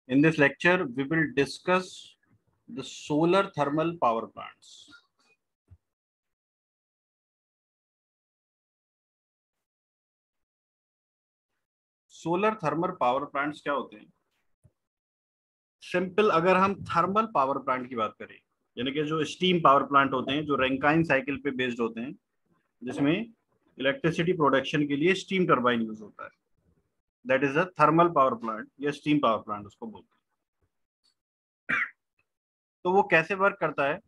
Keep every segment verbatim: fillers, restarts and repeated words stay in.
In this lecture, we will discuss the solar thermal power plants. Solar thermal power plants क्या होते हैं? Simple अगर हम thermal power plant की बात करें, यानी कि जो स्टीम पावर प्लांट होते हैं, जो रैंकाइन साइकिल पे बेस्ड होते हैं, जिसमें इलेक्ट्रिसिटी प्रोडक्शन के लिए स्टीम टरबाइन यूज होता है, that is a thermal power plant या स्टीम पावर प्लांट उसको बोलते हैं। तो वो कैसे वर्क करता है?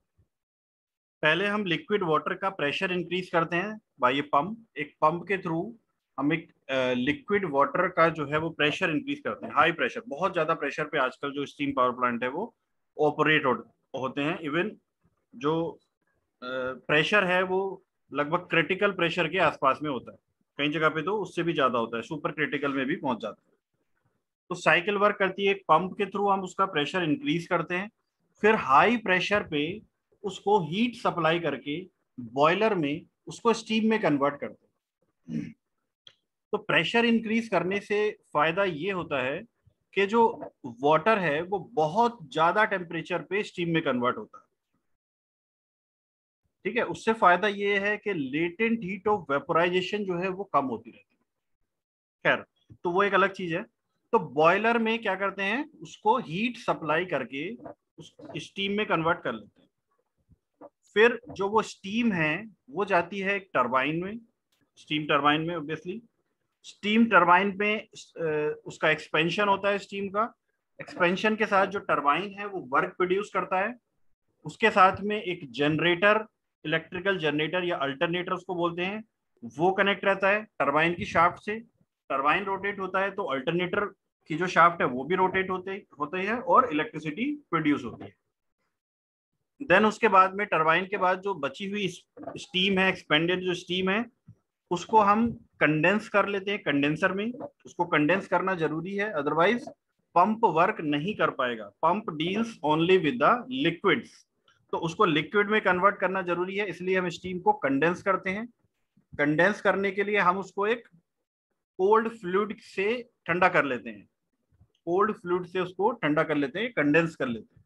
पहले हम लिक्विड वाटर का प्रेशर इंक्रीज करते हैं बाय ये पंप। एक पंप के थ्रू हम एक लिक्विड वाटर का जो है वो प्रेशर इंक्रीज करते हैं, हाई प्रेशर, बहुत ज्यादा प्रेशर पे आजकल जो स्टीम पावर प्लांट है वो ऑपरेट हो, होते हैं। इवन जो प्रेशर है वो लगभग क्रिटिकल प्रेशर के आसपास में होता है, कई जगह पे तो उससे भी ज्यादा होता है, सुपर क्रिटिकल में भी पहुंच जाता है। तो साइकिल वर्क करती है, एक पंप के थ्रू हम उसका प्रेशर इंक्रीज करते हैं, फिर हाई प्रेशर पे उसको हीट सप्लाई करके बॉयलर में उसको स्टीम में कन्वर्ट करते हैं। तो प्रेशर इंक्रीज करने से फायदा ये होता है कि जो वाटर है वो बहुत ज्यादा टेम्परेचर पे स्टीम में कन्वर्ट होता है। ठीक है, उससे फायदा ये है कि लेटेंट हीट ऑफ वेपोराइजेशन जो है वो कम होती रहती है। खैर, तो वो एक अलग चीज है। तो बॉयलर में क्या करते हैं, उसको हीट सप्लाई करके उस स्टीम में कन्वर्ट कर लेते हैं। फिर जो वो स्टीम है वो जाती है एक टरबाइन में, स्टीम टरबाइन में ऑब्वियसली। स्टीम टरबाइन में उसका एक्सपेंशन होता है, स्टीम का एक्सपेंशन के साथ जो टरबाइन है वो वर्क प्रोड्यूस करता है। उसके साथ में एक जनरेटर, इलेक्ट्रिकल जनरेटर या अल्टरनेटर उसको बोलते हैं, वो कनेक्ट रहता है टरबाइन की शाफ्ट से। टरबाइन रोटेट होता है तो अल्टरनेटर की जो शाफ्ट है वो भी रोटेट होते होते हैं और इलेक्ट्रिसिटी प्रोड्यूस होती है। देन उसके बाद में टरबाइन के बाद जो बची हुई स्टीम है, एक्सपेंडेड जो स्टीम है, उसको हम कंडेंस कर लेते हैं कंडेंसर में। उसको कंडेंस करना जरूरी है, अदरवाइज पंप वर्क नहीं कर पाएगा। Pump deals only with the liquids, तो उसको लिक्विड में कन्वर्ट करना जरूरी है, इसलिए हम स्टीम को कंडेंस करते हैं। कंडेंस करने के लिए हम उसको एक कोल्ड फ्लूइड से ठंडा कर लेते हैं, कोल्ड फ्लूइड से उसको ठंडा कर लेते हैं, कंडेंस कर लेते हैं।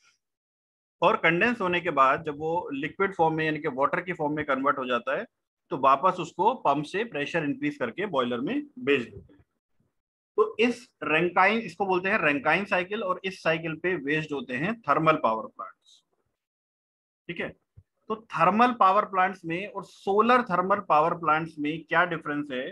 और कंडेंस होने के बाद जब वो लिक्विड फॉर्म में यानी कि वाटर की फॉर्म में कन्वर्ट हो जाता है, तो वापस उसको पंप से प्रेशर इंक्रीज करके बॉयलर में भेज देते हैं। तो इस रैंकाइन, इसको बोलते हैं रैंकाइन साइकिल, और इस साइकिल पे बेस्ड होते हैं थर्मल पावर प्लांट्स। ठीक है, तो थर्मल पावर प्लांट्स में और सोलर थर्मल पावर प्लांट्स में क्या डिफरेंस है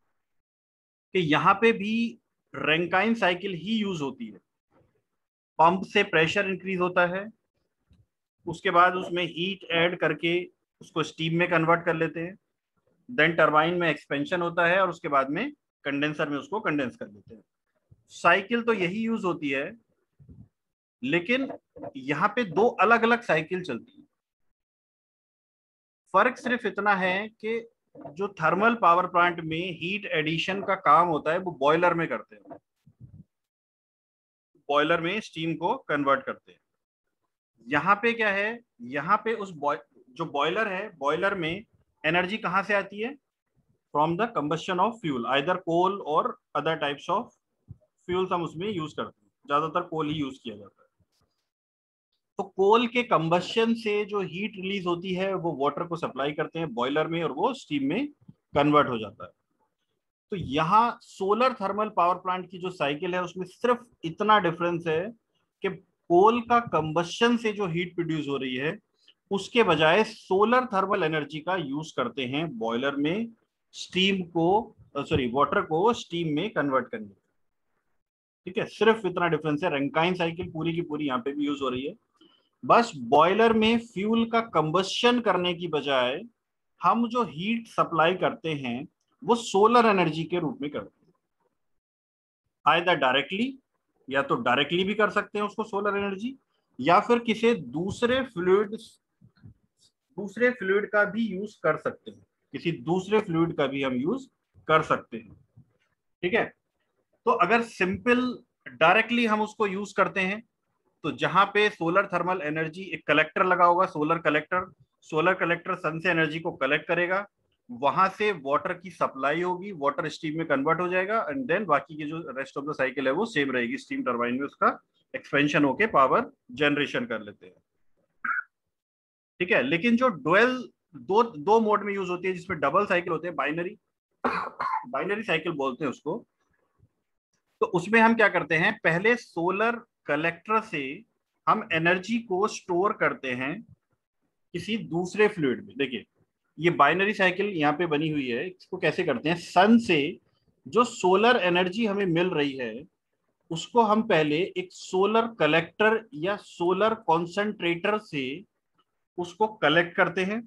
कि यहाँ पे भी रैंकाइन साइकिल ही यूज होती है। पंप से प्रेशर इंक्रीज होता है, उसके बाद उसमें हीट ऐड करके उसको स्टीम में कन्वर्ट कर लेते हैं। देन टरबाइन में एक्सपेंशन होता है और उसके बाद में कंडेंसर में उसको कंडेंस कर लेते हैं। साइकिल तो यही यूज होती है, लेकिन यहाँ पे दो अलग अलग साइकिल चलती है। फर्क सिर्फ इतना है कि जो थर्मल पावर प्लांट में हीट एडिशन का काम होता है वो बॉयलर में करते हैं, बॉयलर में स्टीम को कन्वर्ट करते हैं। यहाँ पे क्या है, यहाँ पे उस बॉय जो बॉयलर है, बॉयलर में एनर्जी कहाँ से आती है? From the combustion of fuel, either coal और अदर टाइप्स ऑफ फ्यूल्स हम उसमें यूज करते हैं, ज्यादातर कोल ही यूज किया जाता है। तो कोल के कंबस्शन से जो हीट रिलीज होती है वो वाटर को सप्लाई करते हैं बॉयलर में और वो स्टीम में कन्वर्ट हो जाता है। तो यहाँ सोलर थर्मल पावर प्लांट की जो साइकिल है उसमें सिर्फ इतना डिफरेंस है कि कोल का कंबस्शन से जो हीट प्रोड्यूस हो रही है उसके बजाय सोलर थर्मल एनर्जी का यूज करते हैं बॉयलर में स्टीम को, सॉरी वाटर को स्टीम में कन्वर्ट करने। ठीक है, सिर्फ इतना डिफरेंस है। रैंकाइन साइकिल पूरी की पूरी यहाँ पे भी यूज हो रही है, बस बॉयलर में फ्यूल का कंबस्शन करने की बजाय हम जो हीट सप्लाई करते हैं वो सोलर एनर्जी के रूप में करते हैं। आइदर डायरेक्टली, या तो डायरेक्टली भी कर सकते हैं उसको सोलर एनर्जी, या फिर किसी दूसरे फ्लूइड दूसरे फ्लूइड का भी यूज कर सकते हैं, किसी दूसरे फ्लूइड का भी हम यूज कर सकते हैं। ठीक है, तो अगर सिंपल डायरेक्टली हम उसको यूज करते हैं तो जहां पे सोलर थर्मल एनर्जी, एक कलेक्टर लगा होगा, solar collector, solar collector sun से एनर्जी को कलेक्ट करेगा, वहां से वाटर की सप्लाई होगी, वाटर स्टीम में कन्वर्ट हो जाएगा, एंड देन बाकी के जो रेस्ट ऑफ द साइकिल है वो सेम रहेगी, स्टीम टरबाइन में उसका एक्सपेंशन होके पावर जनरेशन कर लेते हैं। ठीक है, लेकिन जो डुअल दो दो मोड में यूज होती है, जिसमें डबल साइकिल होते हैं, बाइनरी बाइनरी साइकिल बोलते हैं उसको। तो उसमें हम क्या करते हैं, पहले सोलर कलेक्टर से हम एनर्जी को स्टोर करते हैं किसी दूसरे फ्लूइड में। देखिए ये बाइनरी साइकिल यहाँ पे बनी हुई है, इसको कैसे करते हैं, सन से जो सोलर एनर्जी हमें मिल रही है उसको हम पहले एक सोलर कलेक्टर या सोलर कॉन्सेंट्रेटर से उसको कलेक्ट करते हैं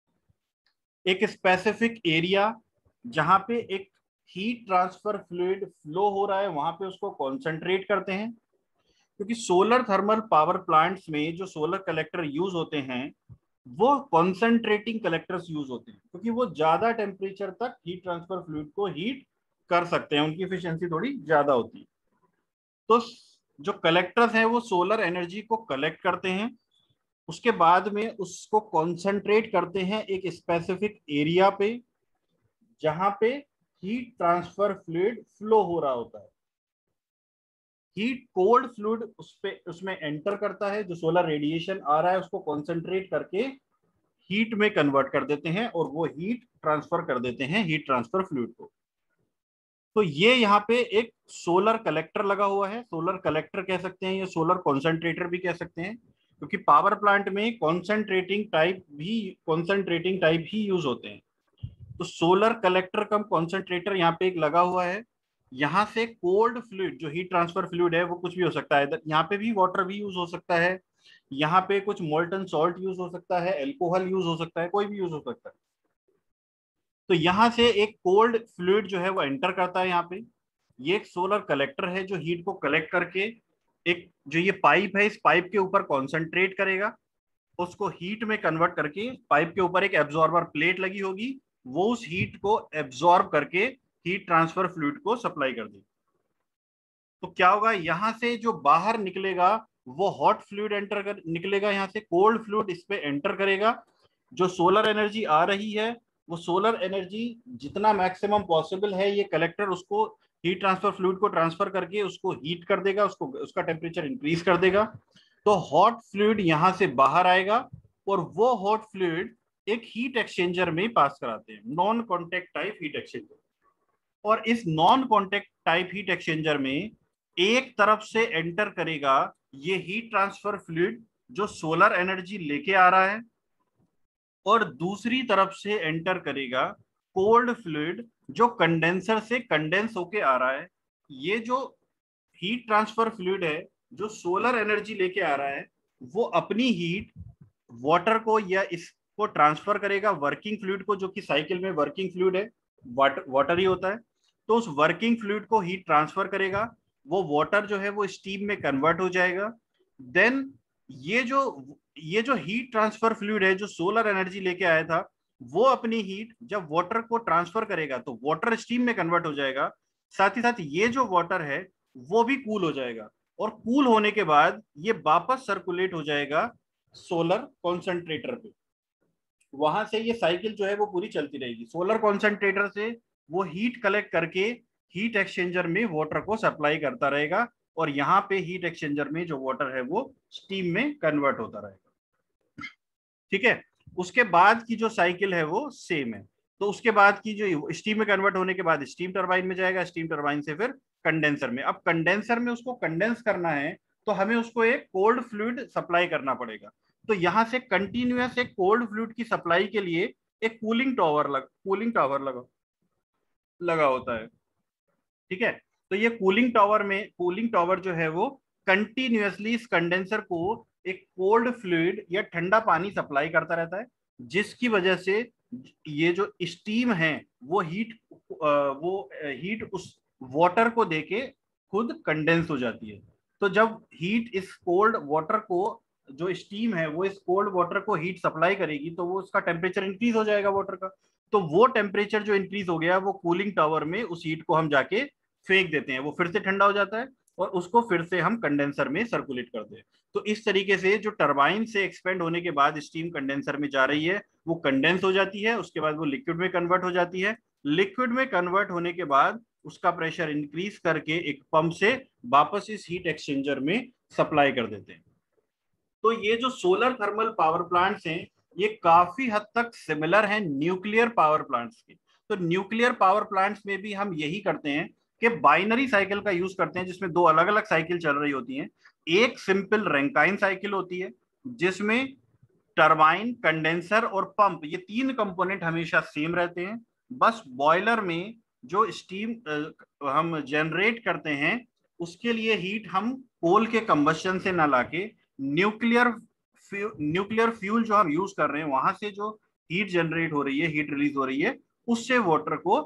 एक स्पेसिफिक एरिया जहां पे एक हीट ट्रांसफर फ्लूइड फ्लो हो रहा है, वहां पे उसको कॉन्सेंट्रेट करते हैं। क्योंकि सोलर थर्मल पावर प्लांट्स में जो सोलर कलेक्टर यूज होते हैं वो कॉन्सेंट्रेटिंग कलेक्टर्स यूज होते हैं, क्योंकि वो ज्यादा टेम्परेचर तक हीट ट्रांसफर फ्लूइड को हीट कर सकते हैं, उनकी एफिशिएंसी थोड़ी ज्यादा होती है। तो जो कलेक्टर्स हैं वो सोलर एनर्जी को कलेक्ट करते हैं, उसके बाद में उसको कॉन्सेंट्रेट करते हैं एक स्पेसिफिक एरिया पे जहां पे हीट ट्रांसफर फ्लूइड फ्लो हो रहा होता है। हीट कोल्ड फ्लूइड उस पे उसमें एंटर करता है, जो सोलर रेडिएशन आ रहा है उसको कॉन्सेंट्रेट करके हीट में कन्वर्ट कर देते हैं और वो हीट ट्रांसफर कर देते हैं हीट ट्रांसफर फ्लूइड को। तो ये यहाँ पे एक सोलर कलेक्टर लगा हुआ है, सोलर कलेक्टर कह सकते हैं या सोलर कॉन्सेंट्रेटर भी कह सकते हैं, क्योंकि पावर प्लांट में कॉन्सेंट्रेटिंग टाइप भी कॉन्सेंट्रेटिंग टाइप ही यूज होते हैं। तो सोलर कलेक्टर कम कॉन्सेंट्रेटर यहाँ पे एक लगा हुआ है। यहाँ से कोल्ड फ्लूइड जो हीट ट्रांसफर फ्लूइड है वो कुछ भी हो सकता है, यहाँ पे भी वाटर भी यूज हो सकता है, यहाँ पे कुछ मोल्टन सॉल्ट यूज हो सकता है, एल्कोहल यूज हो सकता है, कोई भी यूज हो सकता है। तो यहाँ से एक कोल्ड फ्लूइड जो है वो एंटर करता है यहाँ पे। ये एक सोलर कलेक्टर है जो हीट को कलेक्ट करके एक जो ये पाइप है इस पाइप के ऊपर कॉन्सेंट्रेट करेगा, उसको हीट में कन्वर्ट करके पाइप के ऊपर एक एब्जॉर्बर प्लेट लगी होगी, वो उस हीट को एब्जॉर्ब करके हीट ट्रांसफर फ्लूइड को सप्लाई कर देगी। तो क्या होगा, यहां से जो बाहर निकलेगा वो हॉट फ्लूइड एंटर कर निकलेगा, यहाँ से कोल्ड फ्लूइड इस पे एंटर करेगा। जो सोलर एनर्जी आ रही है वो सोलर एनर्जी जितना मैक्सिमम पॉसिबल है ये कलेक्टर उसको हीट ट्रांसफर फ्लूइड को ट्रांसफर करके उसको हीट कर देगा, उसको उसका टेम्परेचर इंक्रीज कर देगा। तो हॉट फ्लूइड यहां से बाहर आएगा और वो हॉट फ्लूइड एक हीट एक्सचेंजर में पास कराते हैं, non contact type heat exchanger. और इस non contact type heat exchanger में एक तरफ से एंटर करेगा ये हीट ट्रांसफर फ्लूइड जो सोलर एनर्जी लेके आ रहा है, और दूसरी तरफ से एंटर करेगा कोल्ड फ्लूइड जो कंडेंसर से कंडेंस होके आ रहा है। ये जो हीट ट्रांसफर फ्लूइड है जो सोलर एनर्जी लेके आ रहा है वो अपनी हीट वाटर को या इसको ट्रांसफर करेगा वर्किंग फ्लूइड को, जो कि साइकिल में वर्किंग फ्लूइड है वाटर वाटर ही होता है। तो उस वर्किंग फ्लूइड को हीट ट्रांसफर करेगा, वो वाटर जो है वो स्टीम में कन्वर्ट हो जाएगा। देन ये जो ये जो हीट ट्रांसफर फ्लूइड है जो सोलर एनर्जी लेके आया था वो अपनी हीट जब वाटर को ट्रांसफर करेगा तो वाटर स्टीम में कन्वर्ट हो जाएगा। साथ ही साथ ये जो वाटर है वो भी कूल हो जाएगा, और कूल होने के बाद ये वापस सर्कुलेट हो जाएगा सोलर कॉन्सेंट्रेटर पे। वहां से ये साइकिल जो है वो पूरी चलती रहेगी, सोलर कॉन्सेंट्रेटर से वो हीट कलेक्ट करके हीट एक्सचेंजर में वाटर को सप्लाई करता रहेगा, और यहाँ पे हीट एक्सचेंजर में जो वाटर है वो स्टीम में कन्वर्ट होता रहेगा। ठीक है, उसके बाद की जो साइकिल है वो सेम है। तो उसके बाद की जो स्टीम में कन्वर्ट होने के बाद स्टीम टरबाइन में जाएगा, स्टीम टरबाइन से फिर कंडेंसर में। अब कंडेंसर में उसको कंडेंस करना है तो हमें उसको एक कोल्ड फ्लूइड सप्लाई करना पड़ेगा। तो यहां से कंटिन्यूअस एक कोल्ड फ्लूइड की सप्लाई के लिए एक कूलिंग टावर लग कूलिंग टावर लगा लगा होता है। ठीक है, तो ये कूलिंग टावर में कूलिंग टावर जो है वो कंटिन्यूअसली इस कंडेंसर को एक कोल्ड फ्लूइड या ठंडा पानी सप्लाई करता रहता है, जिसकी वजह से ये जो स्टीम है वो हीट वो हीट उस वाटर को देके खुद कंडेंस हो जाती है। तो जब हीट इस कोल्ड वाटर को जो स्टीम है वो इस कोल्ड वाटर को हीट सप्लाई करेगी तो वो उसका टेम्परेचर इंक्रीज हो जाएगा वाटर का। तो वो टेम्परेचर जो इंक्रीज हो गया वो कूलिंग टावर में उस हीट को हम जाके फेंक देते हैं, वो फिर से ठंडा हो जाता है, और उसको फिर से हम कंडेंसर में सर्कुलेट करते हैं। तो इस तरीके से जो टरबाइन से एक्सपेंड होने के बाद स्टीम कंडेंसर में जा रही है, वो कंडेंस हो जाती है, उसके बाद वो लिक्विड में कन्वर्ट हो जाती है। लिक्विड में कन्वर्ट होने के बाद उसका प्रेशर इंक्रीज करके एक पंप से वापस इस हीट एक्सचेंजर में सप्लाई कर देते हैं। तो ये जो सोलर थर्मल पावर प्लांट्स हैं, ये काफी हद तक सिमिलर हैं न्यूक्लियर पावर प्लांट्स के। तो न्यूक्लियर पावर प्लांट्स में भी हम यही करते हैं कि बाइनरी साइकिल का यूज करते हैं, जिसमें दो अलग अलग साइकिल चल रही होती हैं। एक सिंपल रैंकाइन साइकिल होती है, जिसमें टरबाइन, कंडेंसर और पंप, ये तीन कंपोनेंट हमेशा सेम रहते हैं। बस बॉयलर में जो स्टीम हम जनरेट करते हैं, उसके लिए हीट हम कोल के कंबस्शन से ना लाके न्यूक्लियर न्यूक्लियर फ्यूल जो हम यूज कर रहे हैं, वहां से जो हीट जनरेट हो रही है, हीट रिलीज हो रही है, उससे वाटर को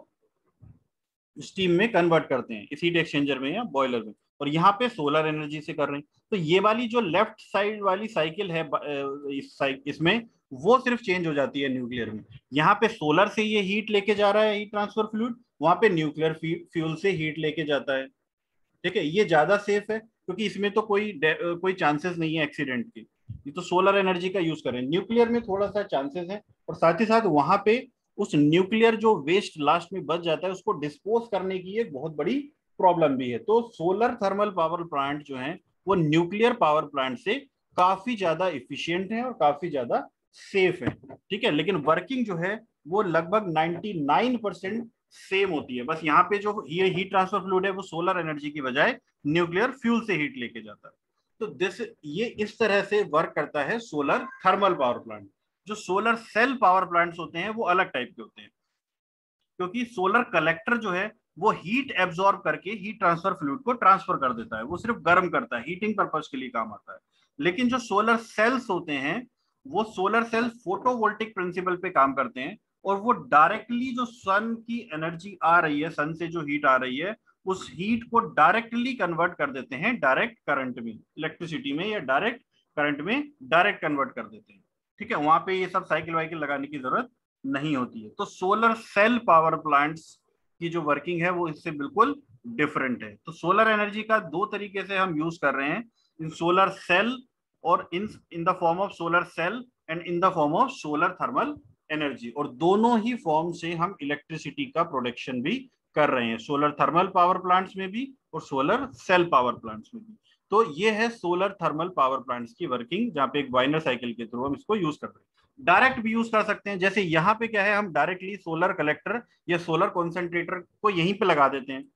स्टीम में कन्वर्ट करते हैं इस हीट एक्सचेंजर में या बॉयलर में। और यहाँ पे सोलर एनर्जी से कर रहे हैं। तो ये वाली जो लेफ्ट साइड वाली साइकिल है इस साइक इसमें, वो सिर्फ चेंज हो जाती है न्यूक्लियर में। यहाँ पे सोलर से ये हीट लेके जा रहा है, हीट ट्रांसफर फ्लूइड, वहां पे न्यूक्लियर फ्यूल से हीट लेके जाता है। ठीक है, ये ज्यादा सेफ है क्योंकि इसमें तो कोई कोई चांसेस नहीं है एक्सीडेंट की। ये तो सोलर एनर्जी का यूज करें, न्यूक्लियर में थोड़ा सा चांसेस है। और साथ ही साथ वहां पे उस न्यूक्लियर जो वेस्ट लास्ट में बच जाता है, उसको डिस्पोज करने की एक बहुत बड़ी प्रॉब्लम भी है। तो सोलर थर्मल पावर प्लांट जो है, वो न्यूक्लियर पावर प्लांट से काफी ज्यादा इफिशियंट है और काफी ज्यादा सेफ है। ठीक है, लेकिन वर्किंग जो है वो लगभग निन्यानवे परसेंट सेम होती है। बस यहाँ पे जो ये हीट ट्रांसफर फ्लूइड है, वो सोलर एनर्जी की बजाय न्यूक्लियर फ्यूल से हीट लेके जाता है। तो दिस ये इस तरह से वर्क करता है सोलर थर्मल पावर प्लांट। जो सोलर सेल पावर प्लांट्स होते हैं, वो अलग टाइप के होते हैं, क्योंकि सोलर कलेक्टर जो है वो हीट एब्जॉर्ब करके हीट ट्रांसफर फ्लूइड को ट्रांसफर कर देता है, वो सिर्फ गर्म करता है, हीटिंग पर्पज के लिए काम आता है। लेकिन जो सोलर सेल्स होते हैं, वो सोलर सेल फोटोवोल्टिक प्रिंसिपल पे काम करते हैं, और वो डायरेक्टली जो सन की एनर्जी आ रही है, सन से जो हीट आ रही है, उस हीट को डायरेक्टली कन्वर्ट कर देते हैं डायरेक्ट करंट में, इलेक्ट्रिसिटी में, या डायरेक्ट करंट में डायरेक्ट कन्वर्ट कर देते हैं। ठीक है, वहां पे ये सब साइकिल वाइकिल लगाने की जरूरत नहीं होती है। तो सोलर सेल पावर प्लांट्स की जो वर्किंग है वो इससे बिल्कुल डिफरेंट है। तो सोलर एनर्जी का दो तरीके से हम यूज कर रहे हैं, इन सोलर सेल और in in the form of solar cell and in the form of solar thermal energy. और दोनों ही फॉर्म से हम इलेक्ट्रिसिटी का प्रोडक्शन भी कर रहे हैं, सोलर थर्मल पावर प्लांट्स में भी और सोलर सेल पावर प्लांट्स में भी। तो ये है सोलर थर्मल पावर प्लांट्स की वर्किंग, जहां पे एक बाइनर साइकिल के थ्रू हम इसको यूज कर रहे हैं। डायरेक्ट भी यूज कर सकते हैं, जैसे यहाँ पे क्या है, हम डायरेक्टली सोलर कलेक्टर या सोलर कॉन्सेंट्रेटर को यहीं पे लगा देते हैं।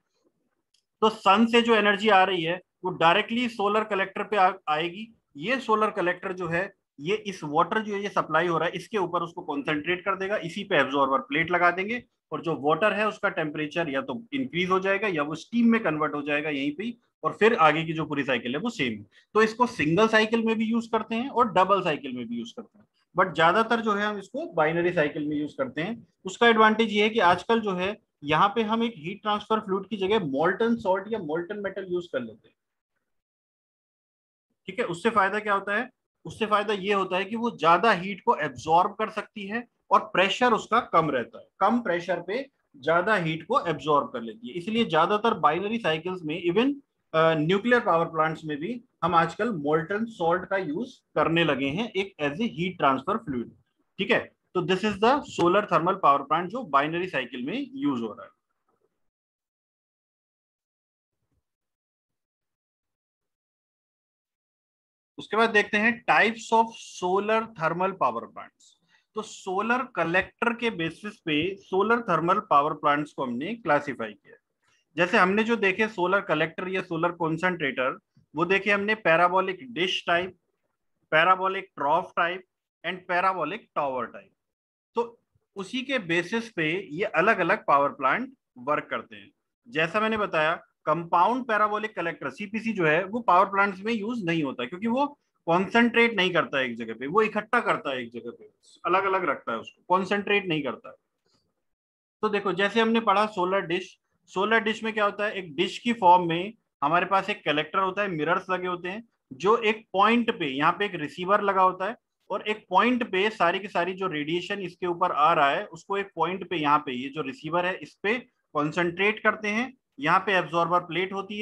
तो सन से जो एनर्जी आ रही है, वो डायरेक्टली सोलर कलेक्टर पे आ, आएगी। ये सोलर कलेक्टर जो है, ये इस वाटर जो ये सप्लाई हो रहा है, इसके ऊपर उसको कॉन्सेंट्रेट कर देगा, इसी पे एब्जॉर्बर प्लेट लगा देंगे, और जो वाटर है उसका टेम्परेचर या तो इंक्रीज हो जाएगा या वो स्टीम में कन्वर्ट हो जाएगा यहीं पे, और फिर आगे की जो पूरी साइकिल है वो सेम है। तो इसको सिंगल साइकिल में भी यूज करते हैं और डबल साइकिल में भी यूज करते हैं, बट ज्यादातर जो है हम इसको बाइनरी साइकिल में यूज करते हैं। उसका एडवांटेज ये है कि आजकल जो है, यहाँ पे हम एक हीट ट्रांसफर फ्लूइड की जगह मोल्टन सॉल्ट या मोल्टन मेटल यूज कर लेते हैं। ठीक है, उससे फायदा क्या होता है, उससे फायदा ये होता है कि वो ज्यादा हीट को एब्जॉर्ब कर सकती है, और प्रेशर उसका कम रहता है, कम प्रेशर पे ज्यादा हीट को एब्जॉर्ब कर लेती है। इसलिए ज्यादातर बाइनरी साइकिल्स में, इवन न्यूक्लियर पावर प्लांट्स में भी, हम आजकल मोल्टन सॉल्ट का यूज करने लगे हैं एक as a heat transfer fluid. ठीक है, तो this is the solar thermal power plant जो बाइनरी साइकिल में यूज हो रहा है। उसके बाद देखते हैं types of solar thermal power plants. तो सोलर कलेक्टर के बेसिस पे सोलर थर्मल पावर प्लांट्स को हमने क्लासिफाई किया। जैसे हमने जो देखे सोलर कलेक्टर या सोलर कॉन्सेंट्रेटर, वो देखे हमने parabolic dish type, parabolic trough type and parabolic tower type. तो उसी के बेसिस पे ये अलग अलग पावर प्लांट वर्क करते हैं। जैसा मैंने बताया, कंपाउंड पैराबोलिक कलेक्टर सीपीसी जो है, वो पावर प्लांट्स में यूज नहीं होता, क्योंकि वो कॉन्सेंट्रेट नहीं करता है एक जगह पे, वो इकट्ठा करता है एक जगह पे, अलग अलग रखता है उसको, कॉन्सेंट्रेट नहीं करता है। तो देखो, जैसे हमने पढ़ा सोलर डिश, सोलर डिश में क्या होता है, एक डिश की फॉर्म में हमारे पास एक कलेक्टर होता है, मिरर्स लगे होते हैं, जो एक पॉइंट पे, यहाँ पे एक रिसीवर लगा होता है, और एक पॉइंट पे सारी की सारी जो रेडिएशन इसके ऊपर आ रहा है, उसको एक पॉइंट पे, यहाँ पे ये जो रिसीवर है, इस पे कॉन्सेंट्रेट करते हैं। यहाँ पे एब्जॉर्बर प्लेट होती है,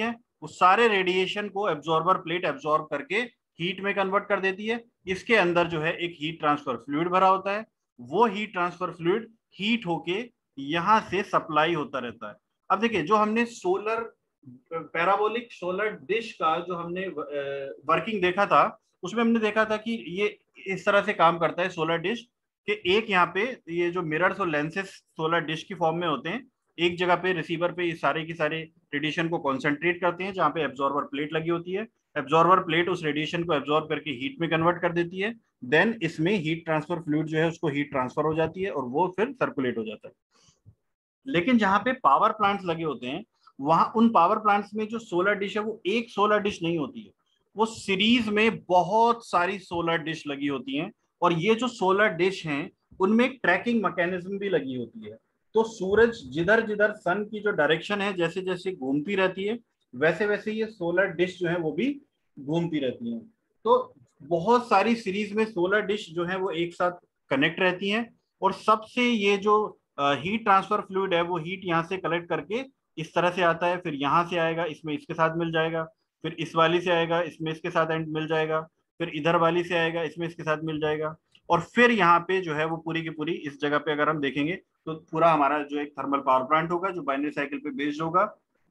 वो सारे रेडिएशन को एब्जॉर्बर प्लेट एब्जॉर्ब करके हीट में कन्वर्ट कर देती है। इसके अंदर जो है एक हीट ट्रांसफर फ्लूइड भरा होता है, वो हीट ट्रांसफर फ्लूइड हीट होके यहां से सप्लाई होता रहता है। अब देखिए, जो हमने सोलर पैराबोलिक सोलर डिश का जो हमने वर्किंग देखा था, उसमें हमने देखा था कि ये इस तरह से काम करता है सोलर डिश कि एक यहाँ पे ये जो मिरर्स और लेंसेस सोलर डिश की फॉर्म में होते हैं, एक जगह पे रिसीवर पे ये सारे की सारे रेडिएशन को कॉन्सेंट्रेट करते हैं, जहाँ पे एब्जॉर्बर प्लेट लगी होती है। एब्जॉर्बर प्लेट उस रेडिएशन को एब्जॉर्ब करके हीट में कन्वर्ट कर देती है। देन इसमें हीट ट्रांसफर फ्लूइड जो है उसको हीट ट्रांसफर हो जाती है और वो फिर सर्कुलेट हो जाता है। लेकिन जहां पे पावर प्लांट्स लगे होते हैं, वहां उन पावर प्लांट्स में जो सोलर डिश है वो एक सोलर डिश नहीं होती है, वो सीरीज में बहुत सारी सोलर डिश लगी होती हैं। और ये जो सोलर डिश हैं उनमें एक ट्रैकिंग मैकेनिज्म भी लगी होती है। तो सूरज जिधर जिधर सन की जो डायरेक्शन है जैसे जैसे घूमती रहती है, वैसे वैसे ये सोलर डिश जो है वो भी घूमती रहती है। तो बहुत सारी सीरीज में सोलर डिश जो है वो एक साथ कनेक्ट रहती हैं। और सबसे ये जो हीट ट्रांसफर फ्लूइड है वो हीट यहाँ से कलेक्ट करके इस तरह से आता है, फिर यहाँ से आएगा, इसमें इसके साथ मिल जाएगा, फिर इस वाली से आएगा, इसमें इसके साथ एंड मिल जाएगा, फिर इधर वाली से आएगा, इसमें इसके साथ मिल जाएगा। और फिर यहाँ पे जो है वो पूरी की पूरी इस जगह पे अगर हम देखेंगे तो पूरा हमारा जो एक थर्मल पावर प्लांट होगा जो बाइनरी साइकिल पे बेस्ड होगा।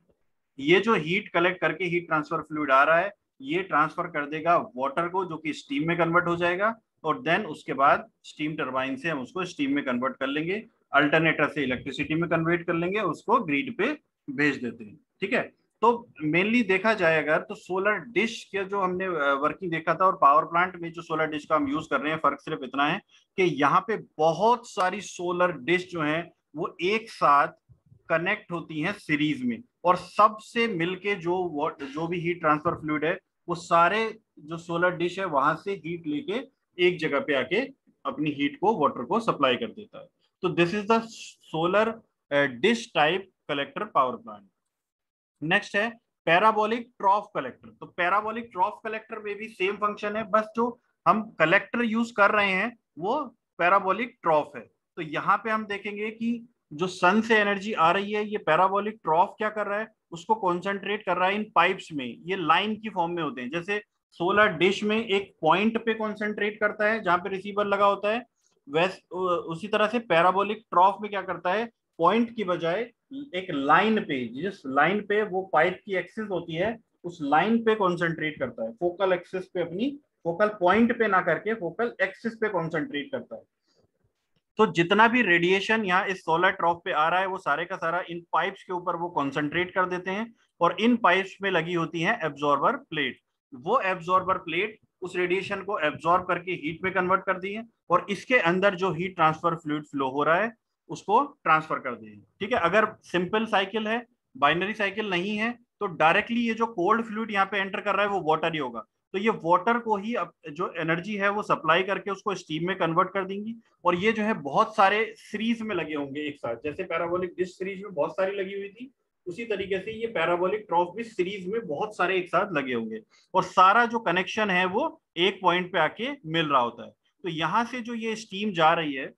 ये जो हीट कलेक्ट करके हीट ट्रांसफर फ्लूइड आ रहा है, ये ट्रांसफर कर देगा वाटर को, जो कि स्टीम में कन्वर्ट हो जाएगा। और देन उसके बाद स्टीम टरबाइन से हम उसको स्टीम में कन्वर्ट कर लेंगे, अल्टरनेटर से इलेक्ट्रिसिटी में कन्वर्ट कर लेंगे, उसको ग्रिड पे भेज देते हैं। ठीक है। तो मेनली देखा जाए अगर तो सोलर डिश के जो हमने वर्किंग देखा था और पावर प्लांट में जो सोलर डिश का हम यूज कर रहे हैं, फर्क सिर्फ इतना है कि यहाँ पे बहुत सारी सोलर डिश जो है वो एक साथ कनेक्ट होती हैं सीरीज में, और सबसे मिलके जो जो भी हीट ट्रांसफर फ्लूइड है वो सारे जो सोलर डिश है वहां से हीट लेके एक जगह पे आके अपनी हीट को वाटर को सप्लाई कर देता है। तो this is the solar dish type collector power plant. Next है पैराबोलिक ट्रॉफ कलेक्टर। तो पैराबोलिक ट्रॉफ कलेक्टर में भी सेम फंक्शन है, बस जो हम कलेक्टर यूज कर रहे हैं वो पैराबोलिक ट्रॉफ है। तो यहाँ पे हम देखेंगे कि जो सन से एनर्जी आ रही है, ये पैराबोलिक ट्रॉफ क्या कर रहा है, उसको कॉन्सेंट्रेट कर रहा है इन पाइप्स में। ये लाइन की फॉर्म में होते हैं, जैसे सोलर डिश में एक पॉइंट पे कॉन्सेंट्रेट करता है जहां पे रिसीवर लगा होता है, वैस उसी तरह से पैराबोलिक ट्रॉफ में क्या करता है, पॉइंट की बजाय एक लाइन पे, जिस लाइन पे वो पाइप की एक्सिस होती है उस लाइन पे कॉन्सेंट्रेट करता है, फोकल एक्सिस पे, अपनी फोकल पॉइंट पे ना करके फोकल एक्सिस पे कॉन्सेंट्रेट करता है। तो जितना भी रेडिएशन यहाँ इस सोलर ट्रॉफ पे आ रहा है वो सारे का सारा इन पाइप्स के ऊपर वो कॉन्सेंट्रेट कर देते हैं, और इन पाइप्स में लगी होती है एब्जॉर्बर प्लेट। वो एब्जॉर्बर प्लेट उस रेडिएशन को एब्जॉर्ब करके हीट में कन्वर्ट कर दी है, और इसके अंदर जो हीट ट्रांसफर फ्लूइड फ्लो हो रहा है उसको ट्रांसफर कर दी है। ठीक है। अगर सिंपल साइकिल है, बाइनरी साइकिल नहीं है, तो डायरेक्टली ये जो कोल्ड फ्लूइड यहाँ पे एंटर कर रहा है वो वाटर ही होगा। तो ये वाटर को ही जो एनर्जी है वो सप्लाई करके उसको स्टीम में कन्वर्ट कर देंगी। और ये जो है बहुत सारे सीरीज में लगे होंगे एक साथ, जैसे पैराबोलिक डिश सीरीज में बहुत सारी लगी हुई थी, उसी तरीके से ये पैराबोलिक ट्रॉफ भी सीरीज में बहुत सारे एक साथ लगे होंगे, और सारा जो कनेक्शन है वो एक पॉइंट पे आके मिल रहा होता है। तो यहाँ से जो ये स्टीम जा रही है,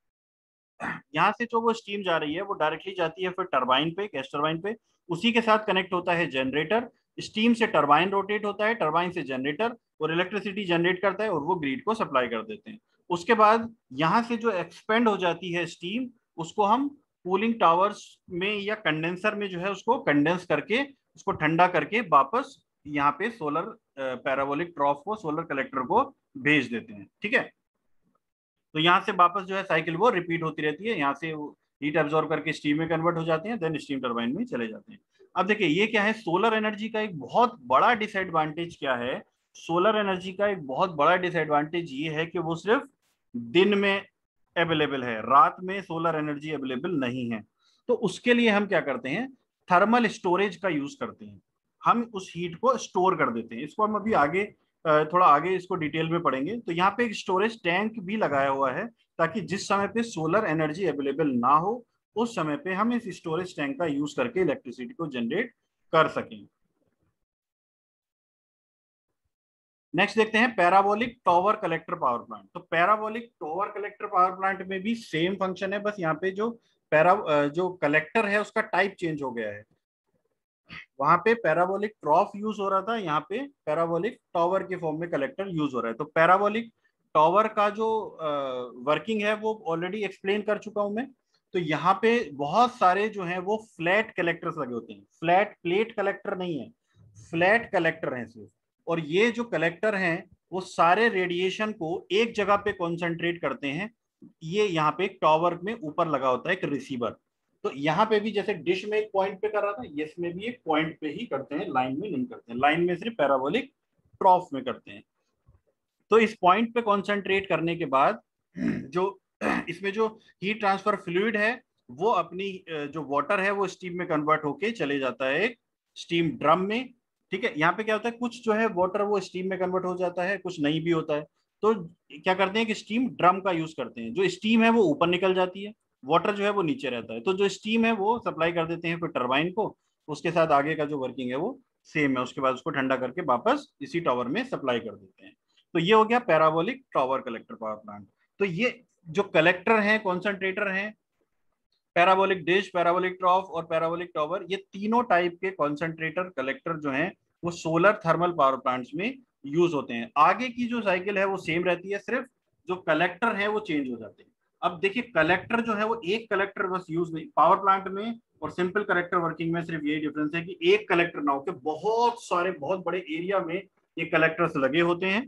यहाँ से जो वो स्टीम जा रही है वो डायरेक्टली जाती है फिर टरबाइन पे, गैस टरबाइन पे, उसी के साथ कनेक्ट होता है जनरेटर, स्टीम से टरबाइन रोटेट होता है, टरबाइन से जनरेटर, और इलेक्ट्रिसिटी जनरेट करता है और वो ग्रिड को सप्लाई कर देते हैं। उसके बाद यहाँ से जो एक्सपेंड हो जाती है स्टीम, उसको हम कूलिंग टावर्स में या कंडेंसर में जो है उसको कंडेंस करके उसको ठंडा करके वापस यहाँ पे सोलर पैराबोलिक ट्रॉफ को, सोलर कलेक्टर को भेज देते हैं। ठीक है। तो यहाँ से वापस जो है साइकिल वो रिपीट होती रहती है, यहाँ से हीट एब्जॉर्ब करके स्टीम में कन्वर्ट हो जाते हैं, देन स्टीम टरबाइन में चले जाते हैं। अब देखिए ये क्या है, सोलर एनर्जी का एक बहुत बड़ा डिसएडवांटेज क्या है, सोलर एनर्जी का एक बहुत बड़ा डिसएडवांटेज ये है कि वो सिर्फ दिन में अवेलेबल है, रात में सोलर एनर्जी अवेलेबल नहीं है। तो उसके लिए हम क्या करते हैं, थर्मल स्टोरेज का यूज करते हैं, हम उस हीट को स्टोर कर देते हैं। इसको हम अभी आगे थोड़ा आगे इसको डिटेल में पढ़ेंगे। तो यहाँ पे एक स्टोरेज टैंक भी लगाया हुआ है, ताकि जिस समय पे सोलर एनर्जी अवेलेबल ना हो उस समय पे हम इस स्टोरेज टैंक का यूज करके इलेक्ट्रिसिटी को जनरेट कर सकें। नेक्स्ट देखते हैं parabolic tower collector power plant. तो parabolic tower collector power plant में भी सेम फंक्शन है, बस यहाँ पे जो पैरा जो कलेक्टर है उसका टाइप चेंज हो गया है। वहां पे पैराबोलिक ट्रॉफ यूज हो रहा था, यहाँ पे पैराबोलिक टॉवर के फॉर्म में कलेक्टर यूज हो रहा है। तो पैराबोलिक टॉवर का जो वर्किंग है वो ऑलरेडी एक्सप्लेन कर चुका हूं मैं। तो यहाँ पे बहुत सारे जो हैं वो फ्लैट कलेक्टर्स लगे होते हैं, फ्लैट प्लेट कलेक्टर नहीं है, फ्लैट कलेक्टर हैं सिर्फ। और ये जो कलेक्टर हैं वो सारे रेडिएशन को एक जगह पे कॉन्सेंट्रेट करते हैं। ये यहाँ पे एक टॉवर में ऊपर लगा होता है एक रिसीवर। तो यहाँ पे भी जैसे डिश में एक पॉइंट पे कर रहा था, इसमें भी एक पॉइंट पे ही करते हैं, लाइन में नहीं करते हैं। लाइन में सिर्फ पैराबोलिक ट्रॉफ में करते हैं। तो इस पॉइंट पे कॉन्सेंट्रेट करने के बाद जो इसमें जो हीट ट्रांसफर फ्लूइड है वो अपनी जो वाटर है वो स्टीम में कन्वर्ट होके चले जाता है एक स्टीम ड्रम में। ठीक है, यहाँ पे क्या होता है, कुछ जो है वाटर वो स्टीम में कन्वर्ट हो जाता है, कुछ नहीं भी होता है। तो क्या करते हैं कि स्टीम ड्रम का यूज करते हैं। जो स्टीम है वो ऊपर निकल जाती है, वाटर जो है वो नीचे रहता है। तो जो स्टीम है वो सप्लाई कर देते हैं फिर टरबाइन को, उसके साथ आगे का जो वर्किंग है वो सेम है। उसके बाद उसको ठंडा करके वापस इसी टावर में सप्लाई कर देते हैं। तो ये हो गया parabolic tower collector power plant. तो ये जो कलेक्टर हैं, कॉन्सेंट्रेटर हैं, पैराबोलिक डिश, पैराबोलिक ट्रॉफ और पैराबोलिक टावर, ये तीनों टाइप के कॉन्सेंट्रेटर कलेक्टर जो हैं वो सोलर थर्मल पावर प्लांट्स में यूज होते हैं। आगे की जो साइकिल है वो सेम रहती है, सिर्फ जो कलेक्टर है वो चेंज हो जाते हैं। अब देखिए कलेक्टर जो है वो एक कलेक्टर बस यूज नहीं, पावर प्लांट में और सिंपल कलेक्टर वर्किंग में सिर्फ यही डिफरेंस है कि एक कलेक्टर ना होकर बहुत सारे बहुत बड़े एरिया में ये कलेक्टर्स लगे होते हैं।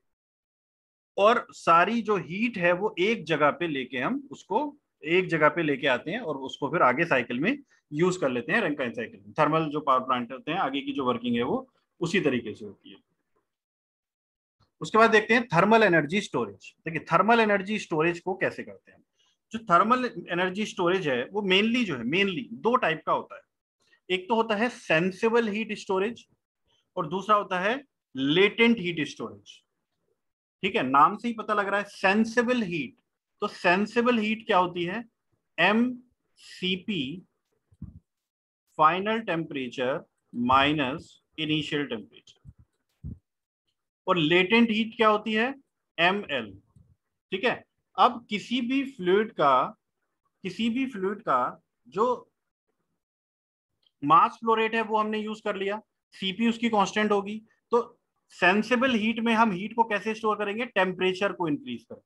और सारी जो हीट है वो एक जगह पे लेके हम उसको एक जगह पे लेके आते हैं और उसको फिर आगे साइकिल में यूज कर लेते हैं, रैंकाइन साइकिल में। थर्मल जो पावर प्लांट होते हैं आगे की जो वर्किंग है वो उसी तरीके से होती है। उसके बाद देखते हैं थर्मल एनर्जी स्टोरेज। देखिए थर्मल एनर्जी स्टोरेज को कैसे करते हैं। जो थर्मल एनर्जी स्टोरेज है वो मेनली जो है मेनली दो टाइप का होता है। एक तो होता है सेंसिबल हीट स्टोरेज और दूसरा होता है लेटेंट हीट स्टोरेज। ठीक है, नाम से ही पता लग रहा है सेंसिबल हीट। तो सेंसिबल हीट क्या होती है, M C P final temperature minus initial temperature. और लेटेंट हीट क्या होती है, एम एल। ठीक है, अब किसी भी फ्लूइड का किसी भी फ्लूइड का जो मास फ्लो रेट है वो हमने यूज कर लिया, सीपी उसकी कांस्टेंट होगी। तो सेंसिबल हीट में हम हीट को कैसे स्टोर करेंगे, टेम्परेचर को इंक्रीज करके।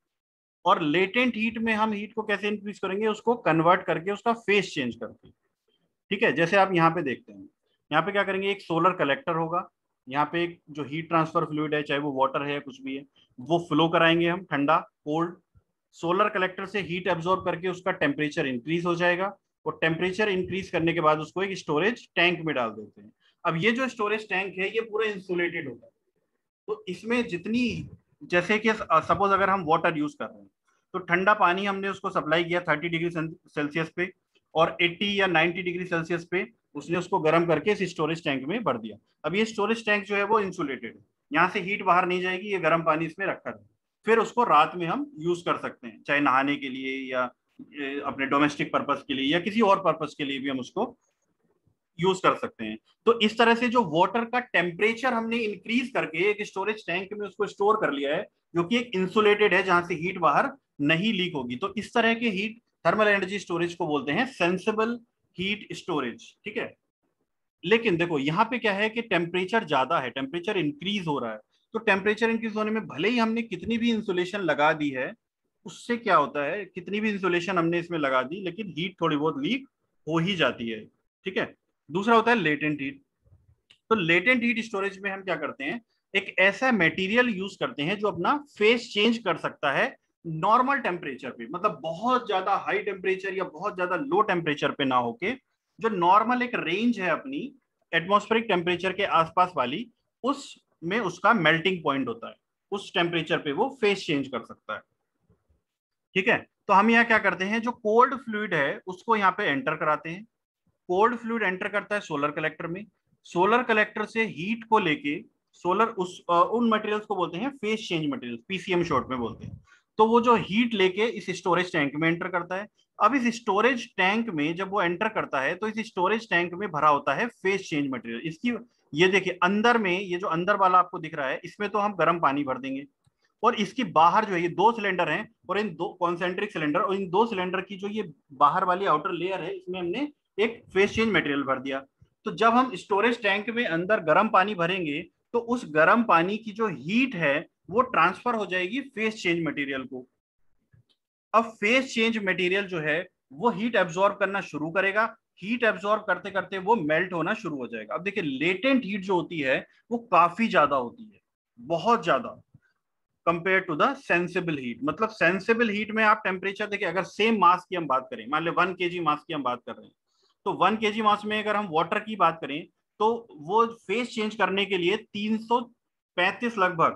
और लेटेंट हीट में हम हीट को कैसे इंक्रीज करेंगे, उसको कन्वर्ट करके उसका फेस चेंज करके। ठीक है, जैसे आप यहाँ पे देखते हैं, यहाँ पे क्या करेंगे, एक सोलर कलेक्टर होगा, यहाँ पे एक जो हीट ट्रांसफर फ्लूइड है, चाहे वो वाटर है या कुछ भी है, वो फ्लो कराएंगे हम ठंडा कोल्ड। सोलर कलेक्टर से हीट एब्जॉर्ब करके उसका टेम्परेचर इंक्रीज हो जाएगा और टेम्परेचर इंक्रीज करने के बाद उसको एक स्टोरेज टैंक में डाल देते हैं। अब ये जो स्टोरेज टैंक है ये पूरा इंसुलेटेड होता है। तो इसमें जितनी, जैसे कि सपोज अगर हम वाटर यूज कर रहे हैं तो ठंडा पानी हमने उसको सप्लाई किया थर्टी डिग्री सेल्सियस पे और अस्सी या नब्बे डिग्री सेल्सियस पे उसने उसको गर्म करके इस स्टोरेज टैंक में भर दिया। अब ये स्टोरेज टैंक जो है वो इंसुलेटेड है, यहाँ से हीट बाहर नहीं जाएगी, ये गर्म पानी इसमें रखा है। फिर उसको रात में हम यूज कर सकते हैं, चाहे नहाने के लिए या अपने डोमेस्टिक पर्पस के लिए या किसी और पर्पस के लिए भी हम उसको यूज कर सकते हैं। तो इस तरह से जो वाटर का टेम्परेचर हमने इंक्रीज करके एक स्टोरेज टैंक में उसको स्टोर कर लिया है, जो कि एक इंसुलेटेड है जहां से हीट बाहर नहीं लीक होगी। तो इस तरह के हीट थर्मल एनर्जी स्टोरेज को बोलते हैं सेंसिबल हीट स्टोरेज। ठीक है, लेकिन देखो यहाँ पे क्या है कि टेम्परेचर ज्यादा है, टेम्परेचर इंक्रीज हो रहा है। तो टेम्परेचर इंक्रीज होने में भले ही हमने कितनी भी इंसुलेशन लगा दी है, उससे क्या होता है, कितनी भी इंसुलेशन हमने इसमें लगा दी लेकिन हीट थोड़ी बहुत लीक हो ही जाती है। ठीक है, दूसरा होता है लेटेंट हीट। तो लेटेंट हीट स्टोरेज में हम क्या करते हैं, एक ऐसा मटेरियल यूज करते हैं जो अपना फेस चेंज कर सकता है नॉर्मल टेम्परेचर पे, मतलब बहुत ज्यादा हाई टेम्परेचर या बहुत ज्यादा लो टेम्परेचर पे ना होके, जो नॉर्मल एक रेंज है अपनी एटमॉस्फेरिक टेम्परेचर के आसपास वाली, उसमें उसका मेल्टिंग पॉइंट होता है, उस टेम्परेचर पे वो फेस चेंज कर सकता है। ठीक है, तो हम यहाँ क्या करते हैं, जो कोल्ड फ्लूइड है उसको यहाँ पे एंटर कराते हैं। कोल्ड फ्लूइड एंटर करता है सोलर कलेक्टर में, सोलर कलेक्टर से हीट को लेके सोलर उस आ, उन मटेरियल्स को बोलते हैं phase change material, PCM short में बोलते हैं। तो वो जो हीट लेके इस स्टोरेज टैंक में एंटर करता है। अब इस स्टोरेज टैंक में जब वो एंटर करता है तो इस स्टोरेज टैंक में भरा होता है फेस चेंज मटेरियल। इसकी ये देखिए अंदर में, ये जो अंदर वाला आपको दिख रहा है इसमें तो हम गर्म पानी भर देंगे, और इसकी बाहर जो है ये दो सिलेंडर हैं और इन दो कॉन्सेंट्रिक सिलेंडर, और इन दो सिलेंडर की जो ये बाहर वाली आउटर लेयर है इसमें हमने एक फेस चेंज मटेरियल भर दिया। तो जब हम स्टोरेज टैंक में अंदर गर्म पानी भरेंगे तो उस गर्म पानी की जो हीट है वो ट्रांसफर हो जाएगी फेज चेंज मटेरियल को। अब फेज चेंज मटेरियल जो है वो हीट एब्जॉर्ब करना शुरू करेगा, हीट एब्जॉर्ब करते करते वो मेल्ट होना शुरू हो जाएगा। अब देखिए लेटेंट हीट जो होती है वो काफी ज्यादा होती है, बहुत ज्यादा compare to the sensible heat. मतलब सेंसिबल हीट में आप टेम्परेचर देखिए, अगर सेम मास की हम बात करें, मान लो वन केजी मास की हम बात कर रहे हैं, तो वन केजी मास में अगर हम वाटर की बात करें तो वो फेज चेंज करने के लिए तीन सौ पैंतीस लगभग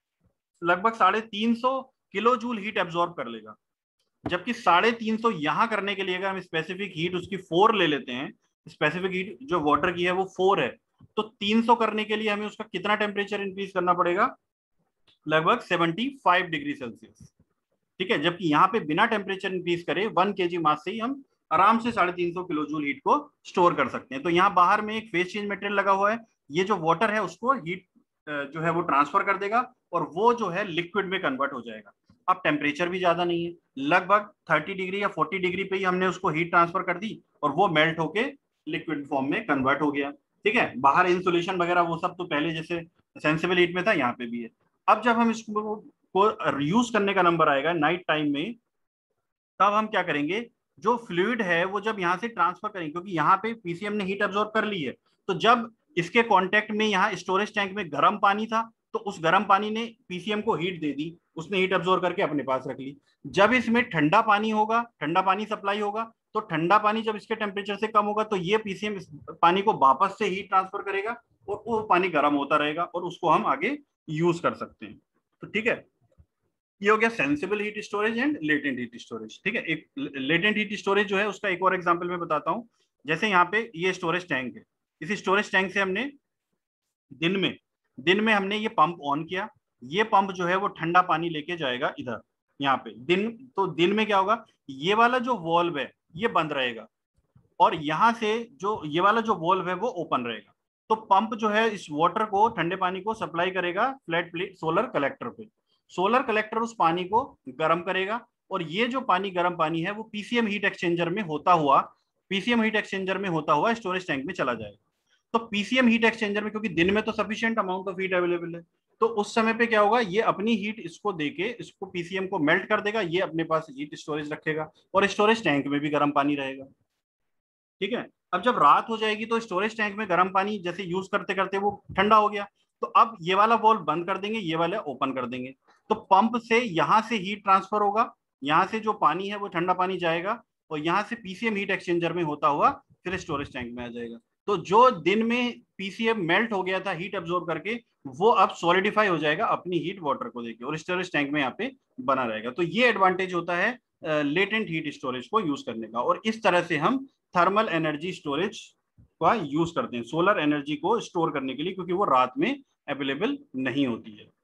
लगभग साढ़े तीन सौ किलो जूल हीट एब्जॉर्ब कर लेगा। जबकि साढ़े तीन सौ यहां करने के लिए अगर हम स्पेसिफिक हीट उसकी फोर ले लेते हैं, स्पेसिफिक हीट जो वाटर की है वो फोर है, तो तीन सौ करने के लिए हमें उसका कितना टेम्परेचर इंक्रीज करना पड़ेगा, लगभग पचहत्तर डिग्री सेल्सियस। ठीक है, जबकि यहाँ पे बिना टेम्परेचर इंक्रीज करे वन केजी मास से ही हम आराम से साढ़े तीन सौ किलो जूल हीट को स्टोर कर सकते हैं। तो यहाँ बाहर में एक फेज चेंज मटेरियल लगा हुआ है, ये जो वाटर है उसको हीट जो है वो ट्रांसफर कर देगा और वो जो है लिक्विड में कन्वर्ट हो जाएगा। अब टेम्परेचर भी ज्यादा नहीं है, लगभग तीस डिग्री या चालीस डिग्री पे ही हमने उसको हीट ट्रांसफर कर दी और वो मेल्ट होके लिक्विड फॉर्म में कन्वर्ट हो गया। ठीक है, बाहर इंसुलेशन वगैरह वो सब तो पहले जैसे सेंसिबल हीट में था यहाँ पे भी है। अब जब हम इसको को यूज करने का नंबर आएगा नाइट टाइम में, तब हम क्या करेंगे, जो फ्लूइड है वो जब यहाँ से ट्रांसफर करेंगे, क्योंकि यहाँ पे पीसीएम ने हीट एब्जॉर्ब कर ली है, तो जब इसके कांटेक्ट में यहाँ स्टोरेज टैंक में गर्म पानी था तो उस गर्म पानी ने पीसीएम को हीट दे दी, उसने हीट एब्जॉर्ब करके अपने पास रख ली। जब इसमें ठंडा पानी होगा, ठंडा पानी सप्लाई होगा, तो ठंडा पानी जब इसके टेम्परेचर से कम होगा तो ये पीसीएम पानी को वापस से हीट ट्रांसफर करेगा और वो पानी गर्म होता रहेगा और उसको हम आगे यूज कर सकते हैं। तो ठीक है, ये हो गया sensible heat storage and latent heat storage. ठीक है, एक लेटेंट हीट स्टोरेज जो है उसका एक और एग्जांपल मैं बताता हूं। जैसे यहाँ पे ये स्टोरेज टैंक है, इस स्टोरेज टैंक से हमने दिन में दिन में हमने ये पंप ऑन किया, ये पंप जो है वो ठंडा पानी लेके जाएगा इधर यहाँ पे दिन। तो दिन में क्या होगा, ये वाला जो वॉल्व है ये बंद रहेगा और यहाँ से जो ये वाला जो वॉल्व है वो ओपन रहेगा। तो पंप जो है इस वाटर को, ठंडे पानी को सप्लाई करेगा फ्लैट प्लेट सोलर कलेक्टर पे। सोलर कलेक्टर उस पानी को गर्म करेगा और ये जो पानी गर्म पानी है वो पीसीएम हीट एक्सचेंजर में होता हुआ पीसीएम हीट एक्सचेंजर में होता हुआ स्टोरेज टैंक में चला जाएगा। तो पीसीएम हीट एक्सचेंजर में, क्योंकि दिन में तो sufficient amount of heat available है, तो उस समय पे क्या होगा, ये अपनी हीट इसको देके इसको पीसीएम को मेल्ट कर देगा, ये अपने पास हीट स्टोरेज रखेगा और स्टोरेज टैंक में भी गर्म पानी रहेगा। ठीक है, अब जब रात हो जाएगी तो स्टोरेज टैंक में गर्म पानी जैसे यूज करते करते वो ठंडा हो गया, तो अब ये वाला वॉल्व बंद कर देंगे, ये वाला ओपन कर देंगे, तो पंप से यहां से हीट ट्रांसफर होगा, यहाँ से जो पानी है वो ठंडा पानी जाएगा और यहाँ से पीसीएम हीट एक्सचेंजर में होता हुआ फिर स्टोरेज टैंक में आ जाएगा। तो जो दिन में पीसीएम मेल्ट हो गया था हीट एब्जॉर्ब करके, वो अब सॉलिडिफाई हो जाएगा अपनी हीट वाटर को देके और स्टोरेज टैंक में यहाँ पे बना रहेगा। तो ये एडवांटेज होता है लेटेंट हीट स्टोरेज को यूज करने का, और इस तरह से हम थर्मल एनर्जी स्टोरेज का यूज करते हैं सोलर एनर्जी को स्टोर करने के लिए, क्योंकि वो रात में अवेलेबल नहीं होती है।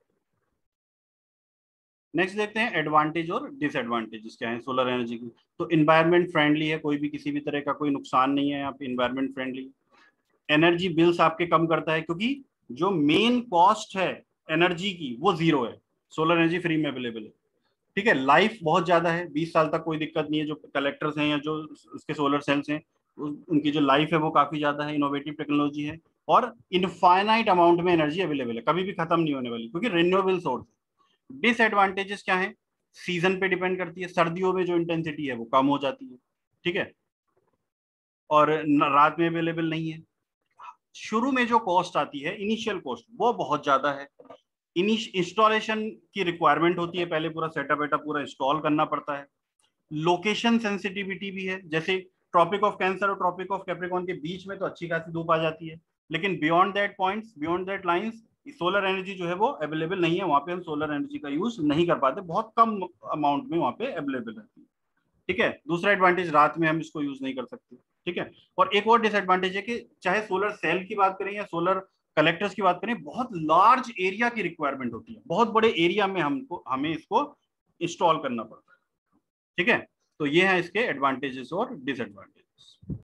नेक्स्ट देखते हैं एडवांटेज और डिसएडवांटेजेस क्या है सोलर एनर्जी की। तो इन्वायरमेंट फ्रेंडली है, कोई भी किसी भी तरह का कोई नुकसान नहीं है यहाँ पे, इन्वायरमेंट फ्रेंडली। एनर्जी बिल्स आपके कम करता है, क्योंकि जो मेन कॉस्ट है एनर्जी की वो जीरो है, सोलर एनर्जी फ्री में अवेलेबल है। ठीक है, लाइफ बहुत ज्यादा है, बीस साल तक कोई दिक्कत नहीं है। जो कलेक्टर्स हैं या जो उसके सोलर सेल्स हैं उनकी जो लाइफ है वो काफी ज्यादा है, इनोवेटिव टेक्नोलॉजी है और इनफाइनाइट अमाउंट में एनर्जी अवेलेबल है, कभी भी खत्म नहीं होने वाली, क्योंकि रिन्यूएबल सोर्स। डिसएडवांटेजेस क्या है, सीजन पे डिपेंड करती है, सर्दियों में जो इंटेंसिटी है वो कम हो जाती है। ठीक है, और रात में अवेलेबल नहीं है। शुरू में जो कॉस्ट आती है इनिशियल कॉस्ट वो बहुत ज्यादा है, इंस्टॉलेशन की रिक्वायरमेंट होती है, पहले पूरा सेटअप वेटअप पूरा इंस्टॉल करना पड़ता है। लोकेशन सेंसिटिविटी भी है, जैसे ट्रॉपिक ऑफ कैंसर और ट्रॉपिक ऑफ कैप्रिकॉर्न के बीच में तो अच्छी खासी धूप आ जाती है, लेकिन beyond that points, beyond that lines solar energy जो है वो अवेलेबल नहीं है, वहां पे हम सोलर एनर्जी का यूज नहीं कर पाते, बहुत कम अमाउंट में वहां पे अवेलेबल रहती है। ठीक है, दूसरा एडवांटेज, रात में हम इसको यूज नहीं कर सकते। ठीक है, और एक और डिसएडवांटेज है कि चाहे सोलर सेल की बात करें या सोलर कलेक्टर्स की बात करें, बहुत लार्ज एरिया की रिक्वायरमेंट होती है, बहुत बड़े एरिया में हमको हमें इसको इंस्टॉल करना पड़ता है। ठीक है, तो ये है इसके एडवांटेजेस और डिसएडवांटेजेस।